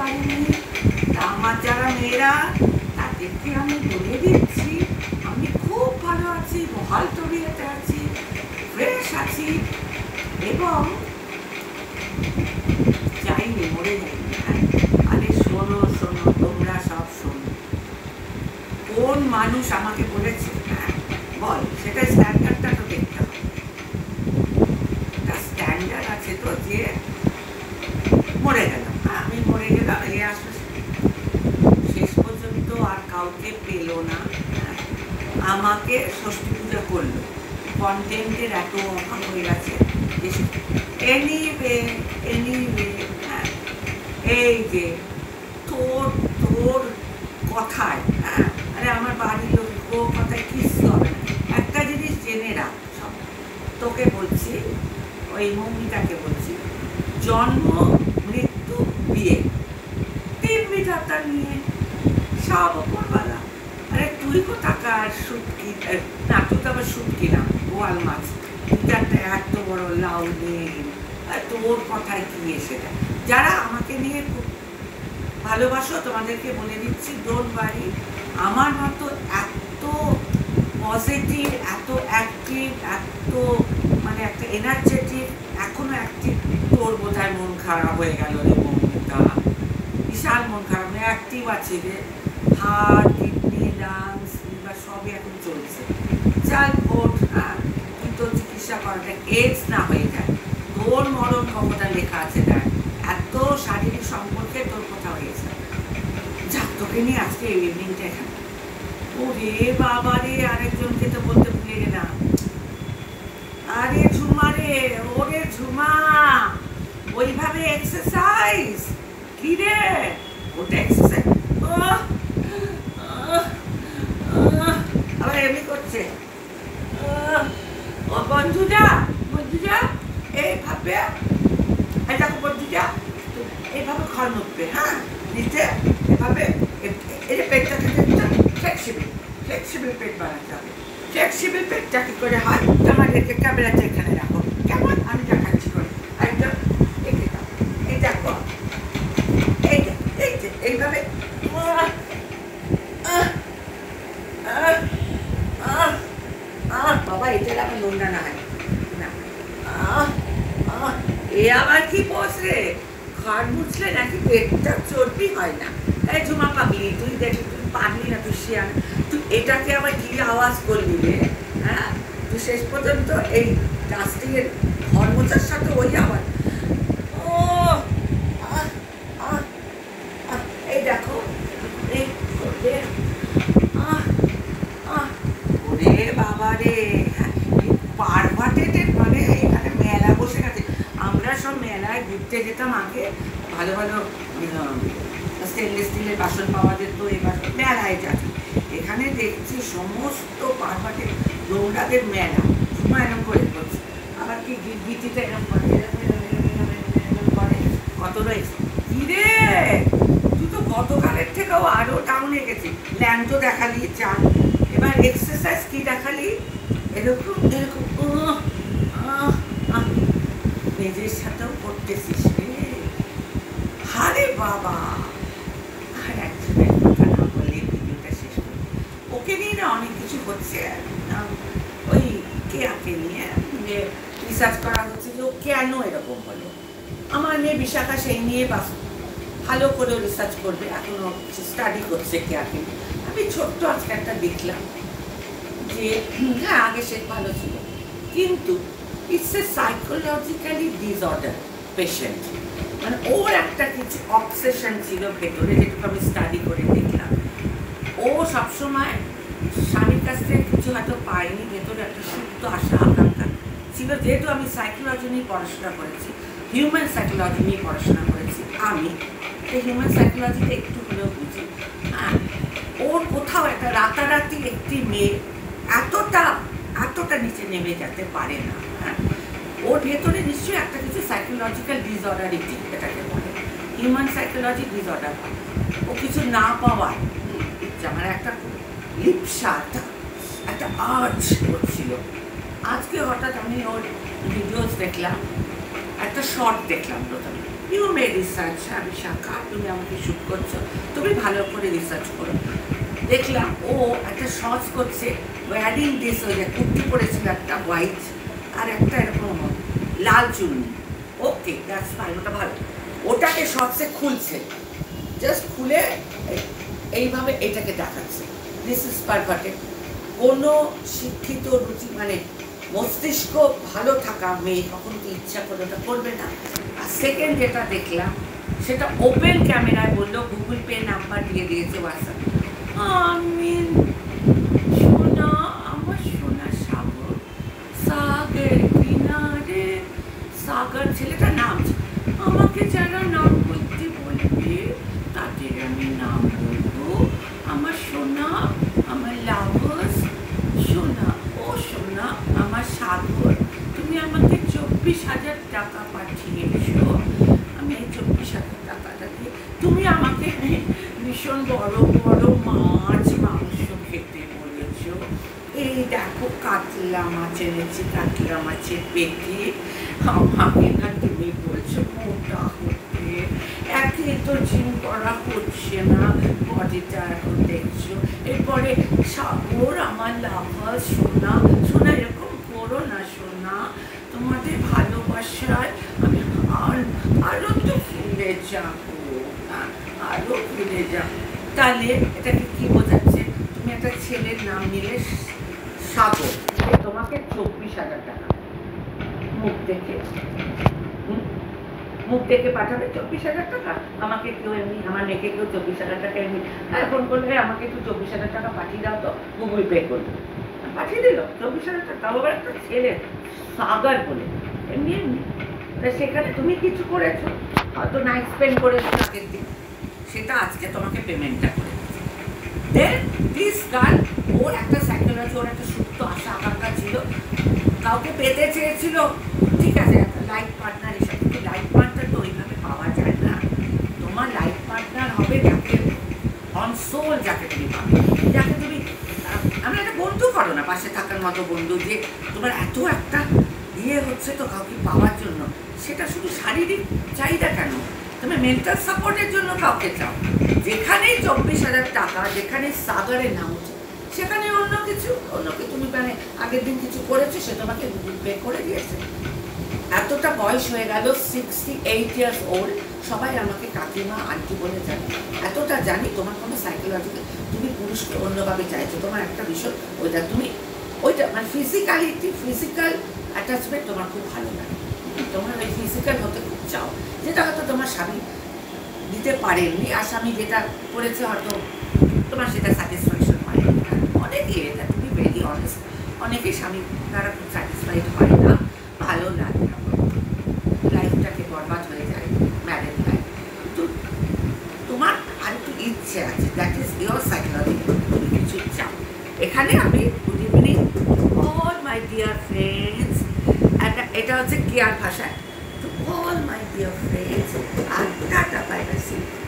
পারিনি। আমার যারা মেয়েরা তাদেরকে আমি বলে দিচ্ছি আমি খুব ভালো আছি, বহাল তবিয়তে আছি, ফ্রেশ আছি এবং যাইনি, মরে যাইনি। আরে শোনো শোনো, তোমরা সব শোনো। কোন মানুষ আমাকে বলেছে বল, সেটা স্ট্যান্ডার্ডটা তো দেখতে হবে। স্ট্যান্ডার্ড আছে তো, যে মরে গেলাম, আমি মরে গেলাম, এ আসলে শেষ পর্যন্ত আর কাউকে পেল না, আমাকে ষষ্ঠী পূজা করলো। কন্টেন্টের এত অভাব হয়ে গেছে। এনিওয়ে এই যে তোর তোর কথায়, আরে আমার বাড়ির লোক ও কথায় কিচ্ছু হবে না। একটা জিনিস জেনে রাখ, সব তোকে বলছি, ওই মৌমিতাকে বলছি, জন্ম মৃত্যু বিয়ে 3 বিধাতা নিয়ে সব ওপরওয়ালা। আরে তুই কোথাকার শুটকি, না তুই তো আবার শুটকি না, বোয়াল মাছ, একটা এত বড় লাউ নেই, তোর কথায় কি এসে যায়। যারা আমাকে নিয়ে খুব ভালোবাসো তোমাদেরকে বলে দিচ্ছি, ডোন্ট ওয়ারি, আমার মতো এত পজিটিভ, এত অ্যাক্টিভ, এত মানে একটা এনার্জেটিক, এখনো অ্যাক্টিভ, তোর বোধহয় মন খারাপ হয়ে গেল রে মৌমিতা, বিশাল মন খারাপ, অ্যাক্টিভ আছে রে, হার্ট, কিডনি, লাংস, লিভার সবই এখন চলছে। চাল ভোট, তুই তোর চিকিৎসা করাটা এডস না হয়ে যায়, তোর মরণ কতটা লেখা আছে দেখ, এত শারীরিক সম্পর্কে তোর কথা হয়েছে। যাক, তোকে নিয়ে আজকে এই ইভিনিংটা এখানে। ওরে বাবা রে, আরেকজনকে তো বলতে ভুলে গেলাম। আরে ঝুমা রে, ওরে ঝুমা, ওইভাবে এক্সারসাইজ কি রে, ওটা এক্সারসাইজ আবার এমনি করছে। ও বন্ধুরা বন্ধুরা, এইভাবে দেখো বন্ধুরা, এইভাবে ঘর মুখবে, নিচে এভাবে, এই যে পেটটাকে ফ্লেক্সিবল ফ্লেক্সিবল পেট বানাতে হবে। ফ্লেক্সিবল পেটটা কি করে হয়, তোমাদেরকে ক্যামেরাটা এখানে রাখো, কেমন আমি দেখাচ্ছি করে, একদম এই দেখো, এই যে এইভাবে বাবা, এটা আবার নোংরা না হয় না, এ আবার কি পোষ রে, ঘর মুছলে নাকি পেটটা চর্বি হয় না। এই ঝুমা পাগলি, তুই দেখি তুই পাগলি না, তুই শিয়াল, তুই এটাকে আবার কি আওয়াজ করলি রে, তুই শেষ পর্যন্ত এই ডাস্টিংয়ের ঘর মোছার সাথে ওই আওয়াজ। ও এই দেখো, এই ওরে বাবা রে, পারভাটেটেড, মানে এখানে মেলা বসে গেছে। আমরা সব মেলায় ঘুরতে যেতাম আগে, ভালো ভালো স্টেনলেস স্টিলের বাসন পাওয়া যেত, এবার মেলায় যাচ্ছি, এখানে দেখছি সমস্ত পারভাটেড নোংরাদের মেলা। ঝুমা এরকম করে করছে, আবার কি গীতিতে এরকম করে করে কত রয়েছে। কি রে, তুই তো গতকালের থেকেও আরো টাউনে গেছি, ল্যান্ডও দেখালি, চান এবার এক্সারসাইজ কি দেখালি, এরকম এরকম মেজের সাথেও করতেছিস রে, আরে বাবা। আর একজনের কথা না বলে ভিডিওটা শেষ করি, ওকে নিয়ে না অনেক কিছু হচ্ছে, ওই কেয়াকে নিয়ে রিসার্চ করা হচ্ছে যে ও কেন এরকম হলো। আমার মেয়ে বিশাখা সেই নিয়ে ভালো করে রিসার্চ করবে, এখনো স্টাডি করছে কেয়াকে। আমি ছোট্ট আজকে একটা দেখলাম যে হ্যাঁ আগে সে ভালো ছিল, কিন্তু it's a psychologically disorder patient, মানে ওর একটা কিছু অবসেশন ছিল ভেতরে, যেটুকু আমি স্টাডি করে দেখলাম। ও সবসময় স্বামীর কাছ থেকে কিছু হয়তো পায়নি, ভেতরে একটা সুপ্ত আশা আকাঙ্ক্ষা ছিল। যেহেতু আমি সাইকোলজি নিয়ে পড়াশোনা করেছি, হিউম্যান সাইকোলজি নিয়ে পড়াশোনা করেছি, আমি এই হিউম্যান সাইকোলজিতে একটু হলেও বুঝি। ওর কোথাও একটা রাতারাতি একটি মেয়ে এতটা নিচে নেমে যেতে পারে না। ওর ভেতরে নিশ্চয়ই একটা কিছু সাইকোলজিক্যাল ডিসঅর্ডারিটি, এটাকে বলে হিউম্যান সাইকোলজি ডিসঅর্ডার। ও কিছু না পাওয়ার মানে একটা লিপসা, একটা আর্জ করছিল। আজকে হঠাৎ আমি ওর ভিডিওস দেখলাম, একটা শর্ট দেখলাম প্রথমে, ইউ মে রিসার্চ। বিশাখা, তুমি আমাকে শ্যুট করছো, তুমি ভালো করে রিসার্চ করো। দেখলাম ও একটা শর্টস করছে, ওয়ারিং দিস, ওই যে কুর্তি পরেছিল একটা হোয়াইট আর একটা এরকম লাল চুন্নি। ওকে, দ্যাটস ফাইন, ওটা ভালো। ওটাকে শর্টসে খুলছে, জাস্ট খুলে এইভাবে এটাকে দেখাচ্ছে। This is perverted. কোনো শিক্ষিত রুচি মানে মস্তিষ্ক ভালো থাকা মেয়ে কখন কি ইচ্ছা করে ওটা করবে না। আর সেকেন্ড যেটা দেখলাম সেটা ওপেন ক্যামেরায় বললো, গুগল পে নাম্বার দিয়ে দিয়েছে, হোয়াটসঅ্যাপ। আমি সোনা, আমার সোনা সাগর, সাগর কিনারে, সাগর ছেলেটার নাম, আমাকে যারা নাম বলতে বলবে তাদের আমি নাম বলবো আমার সোনা, আমার লাভার্স, সোনা, ও সোনা আমার সাগর, তুমি আমাকে 24,000 টাকা পাঠিয়েছো। আমি এই 24,000 টাকাটা দিয়ে তুমি আমাকে ভীষণ বড় বড় মাছ মাংস খেতে বলেছো। এই দেখো কাতলা মাছ এনেছি, কাতলা মাছের পেটি। আমাকে না তুমি বলছো মোটা হতে, একে তো জিম করা হচ্ছে না, বডিটা এখন দেখছো। এরপরে সাগর আমার লাভার, সোনা, সোনা এরকম করো না সোনা, তোমাদের ভালোবাসায় আমি আরো তো ফিরে যাবো, আরো ফিরে যাবো। তাহলে এটাকে কি বোঝাচ্ছে? তুমি একটা ছেলের নাম নিলে সাগর, তোমাকে 24,000 টাকা মুখ দেখে পাঠাবে 24,000 টাকা। আমাকে কেউ এমনি, আমার মেয়েকে কেউ 24,000 টাকা এমনি ফোন করলে আমাকে একটু 24,000 টাকা পাঠিয়ে দাও তো, গুগল পে করবে, পাঠিয়ে দিল 24,000 টাকা। তাও আবার একটা ছেলে সাগর বলে, এমনি এমনি। তা সেখানে তুমি কিছু করেছো, হয়তো নাইট স্পেন্ড করেছো আগের দিন, সেটা আজকে তোমাকে পেমেন্টটা করে দিচ্ছে। দেন দিস গার্ল, ওর একটা সাইকোলজি, ওর একটা সুপ্ত আশা আকাঙ্ক্ষা ছিল, কাউকে পেতে চেয়েছিল, ঠিক আছে, একটা লাইফ পার্টনার হিসাবে। কিন্তু লাইফ পার্টনার তো ওইভাবে পাওয়া যায় না। তোমার লাইফ পার্টনার হবে যাকে অন সোল, যাকে তুমি পাবে, যাকে তুমি আমরা একটা বন্ধু করো না, পাশে থাকার মতো বন্ধু, যে তোমার এত একটা ইয়ে হচ্ছে তো কাউকে পাওয়ার জন্য। সেটা শুধু শারীরিক চাহিদা কেন, তুমি মেন্টাল সাপোর্টের জন্য কাউকে চাও। যেখানেই 24,000 টাকা, যেখানে সাগরের নাম হচ্ছে, সেখানে অন্য কিছু তুমি মানে আগের দিন কিছু করেছো, সে তোমাকে গুগল পে করে দিয়েছে। এতটা বয়স হয়ে গেল, 68 ইয়ার্স ওল্ড, সবাই আমাকে কাকিমা আন্টি বলে জানে। এতটা জানি তোমার কোনো সাইকোলজিতে তুমি পুরুষকে অন্যভাবে চাইছো, তোমার একটা বিষয় ওইটা, তুমি ওইটা মানে ফিজিক্যালিটি, ফিজিক্যাল অ্যাটাচমেন্ট তোমার খুব ভালো লাগে, তোমার ওই ফিজিক্যাল হতে খুব চাও, যেটা হয়তো তোমার স্বামী দিতে পারেননি। আর স্বামী যেটা করেছে হয়তো তোমার সেটা স্যাটিসফ্যাকশন হয়নি। অনেকেই এটা, তুমি ভেরি অনেস্ট, অনেকেই স্বামী তারা খুব স্যাটিসফাইড হয় না, ভালো লাগে না, লাইফটাকে বরবাদ হয়ে যায় ম্যারেজ লাইফ। তো তোমার আর একটু ইচ্ছে আছে, দ্যাট ইজ ইয়োর সাইকোলজি, তুমি কিছু চাও। এখানে আমি good evening all my dear friends, এটা হচ্ছে কেয়ার ভাষায়, তো অল মাই ডিয়ার ফ্রেন্ডস, আর টাটা, বাই বাই, সি ইউ।